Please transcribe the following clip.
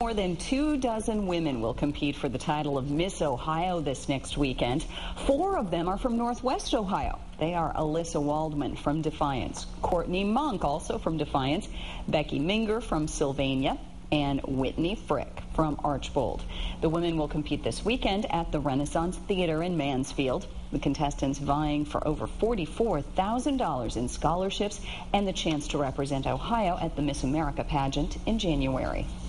More than 24 women will compete for the title of Miss Ohio this next weekend. 4 of them are from Northwest Ohio. They are Alyssa Waldman from Defiance, Courtney Monk, also from Defiance, Becky Minger from Sylvania, and Whitney Fricke from Archbold. The women will compete this weekend at the Renaissance Theater in Mansfield. The contestants vying for over $44,000 in scholarships and the chance to represent Ohio at the Miss America pageant in January.